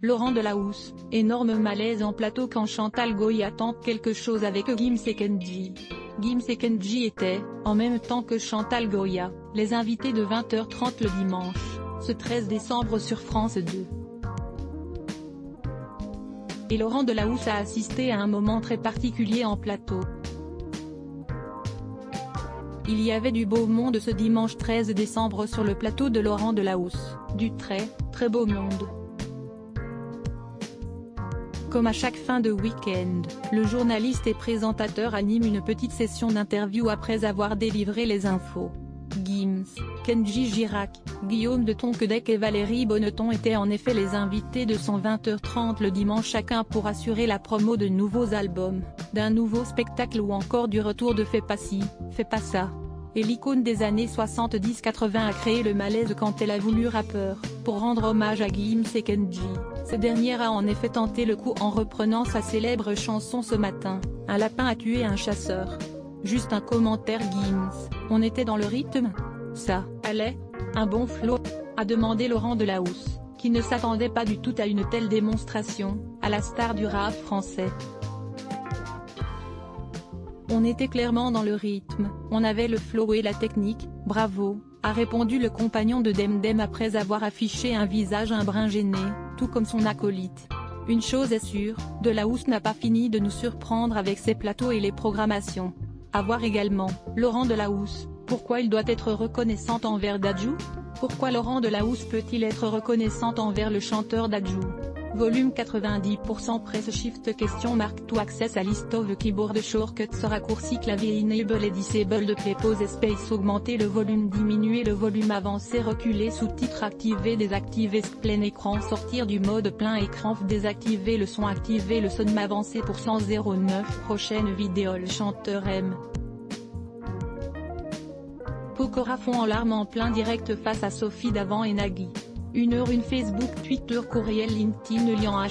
Laurent Delahousse, énorme malaise en plateau quand Chantal Goya tente quelque chose avec Gims et Kenji. Gims et Kenji étaient, en même temps que Chantal Goya, les invités de 20h30 le dimanche, ce 13 décembre sur France 2. Et Laurent Delahousse a assisté à un moment très particulier en plateau. Il y avait du beau monde ce dimanche 13 décembre sur le plateau de Laurent Delahousse, du très beau monde. Comme à chaque fin de week-end, le journaliste et présentateur anime une petite session d'interview après avoir délivré les infos. Gims, Kenji Girac, Guillaume de Tonquédec et Valérie Bonneton étaient en effet les invités de son 20h30 le dimanche chacun pour assurer la promo de nouveaux albums, d'un nouveau spectacle ou encore du retour de Fais pas ci, fais pas ça. Et l'icône des années 70-80 a créé le malaise quand elle a voulu rappeur, pour rendre hommage à Gims et Kenji. Cette dernière a en effet tenté le coup en reprenant sa célèbre chanson Ce matin, un lapin a tué un chasseur. Juste un commentaire Gims, on était dans le rythme ? Ça allait ? Un bon flow ? A demandé Laurent Delahousse, qui ne s'attendait pas du tout à une telle démonstration, à la star du rap français. On était clairement dans le rythme, on avait le flow et la technique, bravo, a répondu le compagnon de Demdem après avoir affiché un visage un brin gêné, tout comme son acolyte. Une chose est sûre, Delahousse n'a pas fini de nous surprendre avec ses plateaux et les programmations. À voir également, Laurent Delahousse, pourquoi il doit être reconnaissant envers Dadju ? Pourquoi Laurent Delahousse peut-il être reconnaissant envers le chanteur Dadju ? Volume 90% Press Shift question marque to access a list of keyboard shortcuts raccourci clavier enable et disable play pause space augmenter le volume diminuer le volume avancer reculer sous-titres activer désactiver plein écran sortir du mode plein écran désactiver le son avancer pour 109 prochaine vidéo le chanteur M. Pokora fond en larmes en plein direct face à Sophie Davant et Nagui. 1h une Facebook Twitter courriel LinkedIn lien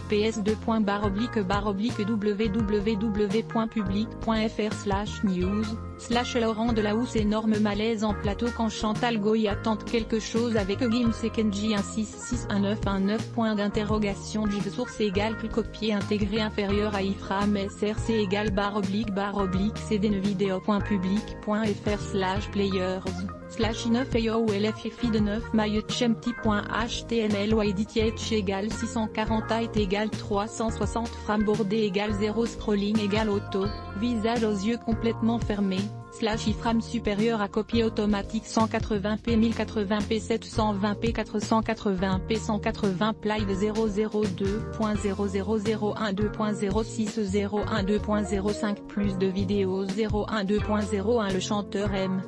https://www.public.fr/news/ Laurent Delahousse énorme malaise en plateau quand Chantal Goya tente quelque chose avec Gims et Kenji 1661919 point d'interrogation div source égale plus copier intégré inférieur à iframe src égale /cdn vidéo.public.fr/players /9 ou lfifi de 9 mychempty.html ou edith égale 640 height égale 360 frames bordé égale 0 scrolling égale auto, visage aux yeux complètement fermés, /iframe supérieur à copier automatique 180p 1080p 720p 480p 180 live 002.00012.06012.05 plus de vidéos 012.01 le chanteur M.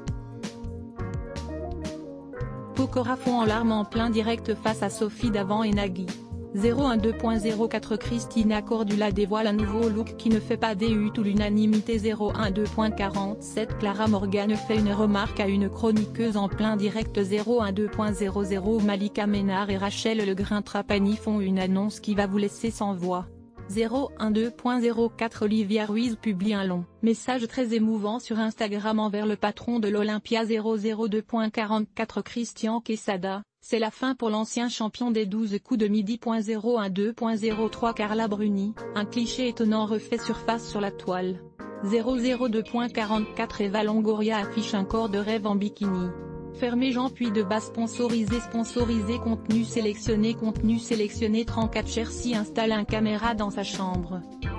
Pokora fond en larmes en plein direct face à Sophie Davant et Nagui. 012.04 Christina Cordula dévoile un nouveau look qui ne fait pas déhu tout l'unanimité 012.47 Clara Morgan fait une remarque à une chroniqueuse en plein direct 012.00 Malika Ménard et Rachel Legrin-Trapani font une annonce qui va vous laisser sans voix. 012.04 Olivia Ruiz publie un long message très émouvant sur Instagram envers le patron de l'Olympia 002.44 Christian Quesada, c'est la fin pour l'ancien champion des 12 coups de midi. 012.03 Carla Bruni, un cliché étonnant refait surface sur la toile. 002.44 Eva Longoria affiche un corps de rêve en bikini. Fermé Jean Puy de Bas sponsorisé contenu sélectionné 34 Chersi installe un caméra dans sa chambre.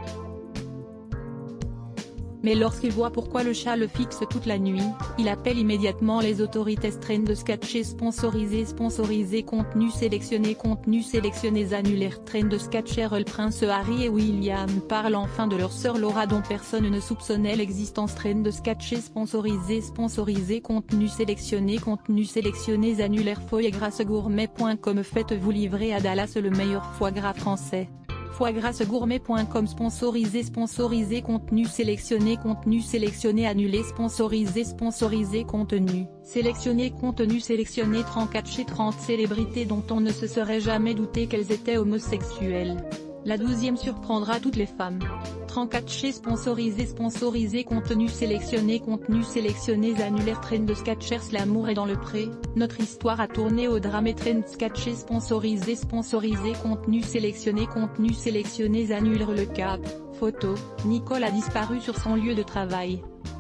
Mais lorsqu'il voit pourquoi le chat le fixe toute la nuit, il appelle immédiatement les autorités Trend de sketcher sponsorisé contenu sélectionné annulaire Trend de sketcher le prince Harry et William parlent enfin de leur sœur Laura dont personne ne soupçonnait l'existence Trend de sketcher sponsorisé contenu sélectionné annulaire foiegras-gourmet.com faites-vous livrer à Dallas le meilleur foie gras français. Foiegras-gourmet.com sponsorisé contenu sélectionné annulé sponsorisé contenu sélectionné 34 chez 30 célébrités dont on ne se serait jamais douté qu'elles étaient homosexuelles. La 12e surprendra toutes les femmes. écran catché sponsorisé contenu sélectionné annulaire Trend Skechers l'amour est dans le pré, notre histoire a tourné au drame et Trend Skechers sponsorisé contenu sélectionné annule le cap, photo, Nicole a disparu sur son lieu de travail.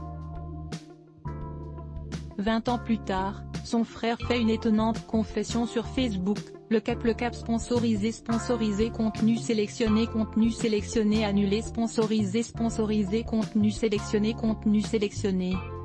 20 ans plus tard, son frère fait une étonnante confession sur Facebook, le cap sponsorisé contenu sélectionné annulé sponsorisé contenu sélectionné.